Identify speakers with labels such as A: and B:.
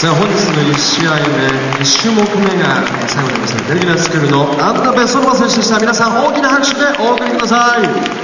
A: さあ本日の1試合目、1種目目が最後になりました。デルギナスクールのアンダベソルマ選手でした。皆さん大きな拍手でお送りください。